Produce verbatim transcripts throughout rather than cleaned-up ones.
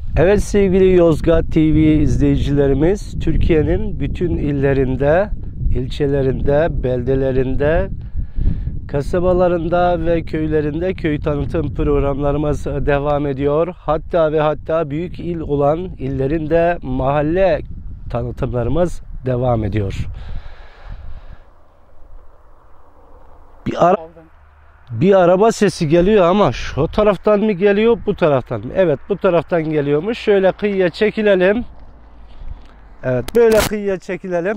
Evet sevgili Yozgat T V izleyicilerimiz, Türkiye'nin bütün illerinde, ilçelerinde, beldelerinde, kasabalarında ve köylerinde köy tanıtım programlarımız devam ediyor. Hatta ve hatta büyük il olan illerinde mahalle tanıtımlarımız devam ediyor. Bir ara Bir araba sesi geliyor ama şu taraftan mı geliyor, bu taraftan mı? Evet, bu taraftan geliyormuş. Şöyle kıyıya çekilelim. Evet, böyle kıyıya çekilelim.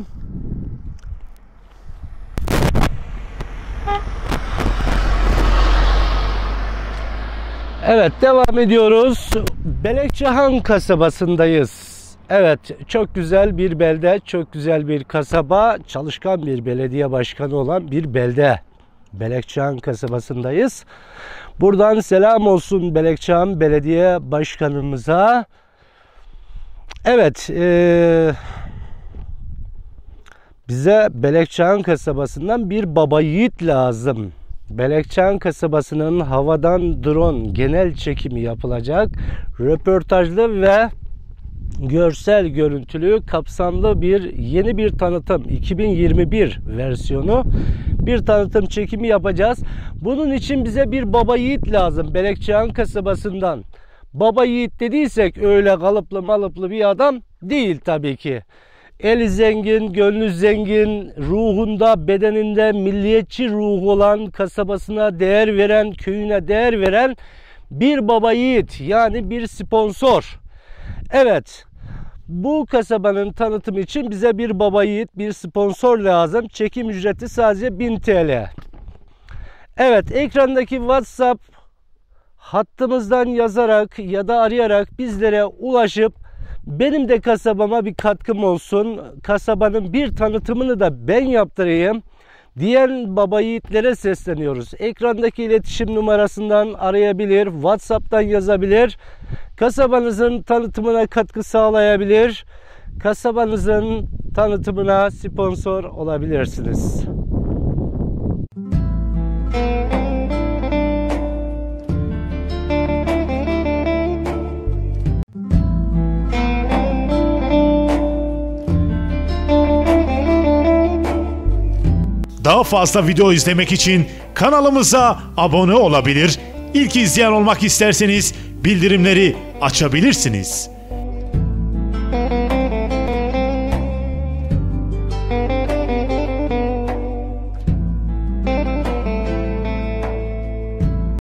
Evet, devam ediyoruz. Belekçehan kasabasındayız. Evet, çok güzel bir belde, çok güzel bir kasaba, çalışkan bir belediye başkanı olan bir belde. Belekçehan kasabasındayız. Buradan selam olsun Belekçehan Belediye Başkanımıza. Evet, e, bize Belekçehan kasabasından bir baba yiğit lazım. Belekçehan kasabasının havadan drone genel çekimi yapılacak, röportajlı ve görsel görüntülü kapsamlı bir yeni bir tanıtım, iki bin yirmi bir versiyonu bir tanıtım çekimi yapacağız. Bunun için bize bir baba yiğit lazım Belekçehan kasabasından. Baba yiğit dediysek öyle kalıplı malıplı bir adam değil tabii ki. Eli zengin, gönlü zengin, ruhunda, bedeninde milliyetçi ruhu olan, kasabasına değer veren, köyüne değer veren bir baba yiğit, yani bir sponsor. Evet, bu kasabanın tanıtımı için bize bir baba yiğit, bir sponsor lazım. Çekim ücreti sadece bin TL. Evet, ekrandaki WhatsApp hattımızdan yazarak ya da arayarak bizlere ulaşıp benim de kasabama bir katkım olsun, kasabanın bir tanıtımını da ben yaptırayım diyen baba yiğitlere sesleniyoruz. Ekrandaki iletişim numarasından arayabilir, WhatsApp'tan yazabilir, kasabanızın tanıtımına katkı sağlayabilir, kasabanızın tanıtımına sponsor olabilirsiniz. Daha fazla video izlemek için kanalımıza abone olabilir, İlk izleyen olmak isterseniz bildirimleri açabilirsiniz.